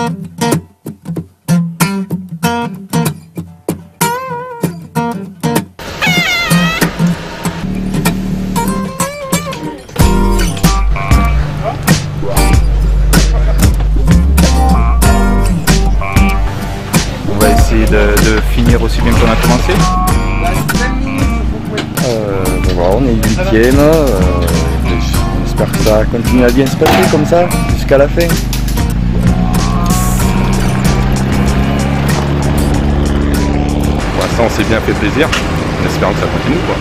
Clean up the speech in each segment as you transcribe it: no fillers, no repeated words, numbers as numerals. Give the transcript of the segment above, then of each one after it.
De finir aussi bien qu'on a commencé. On est 8e, on espère que ça continue à bien se passer comme ça jusqu'à la fin. Pour l'instant on s'est bien fait plaisir, en espérant que ça continue quoi.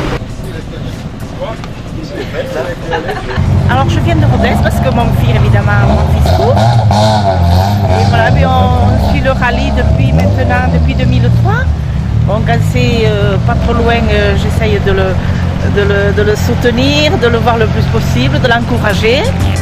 Alors je viens de Rodez parce que mon fils court. Et voilà, mais on suit le rallye depuis 2003. Donc c'est pas trop loin, j'essaye de le soutenir, de le voir le plus possible, de l'encourager.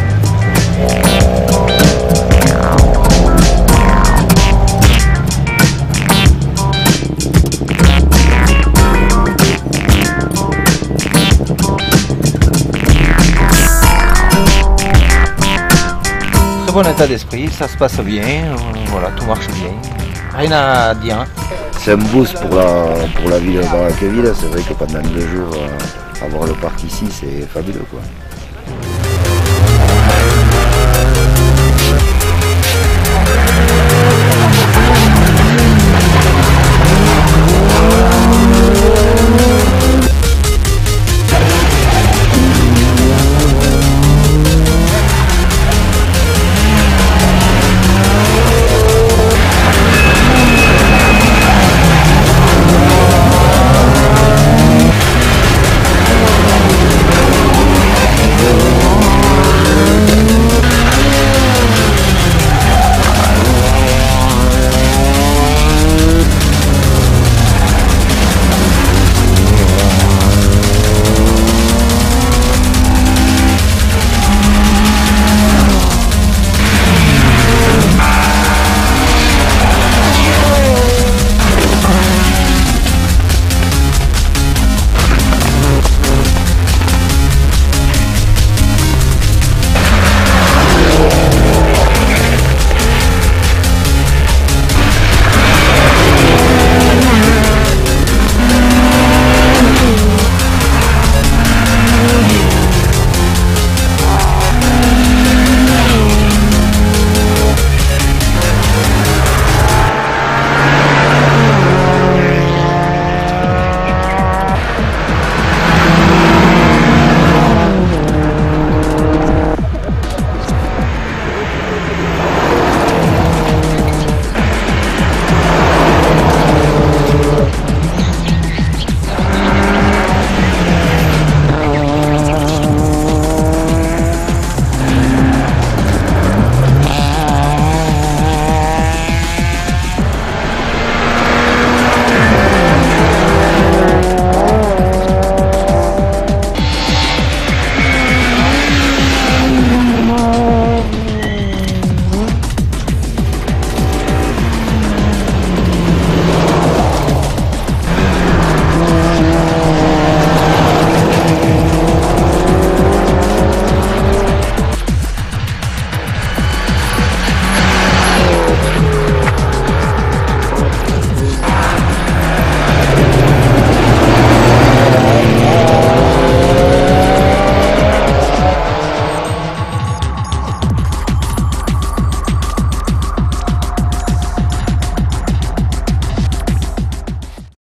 Bon état d'esprit, ça se passe bien, voilà, tout marche bien, rien à dire. C'est un boost pour la ville de Barranqueville, c'est vrai que pendant 2 jours, avoir le parc ici, c'est fabuleux quoi.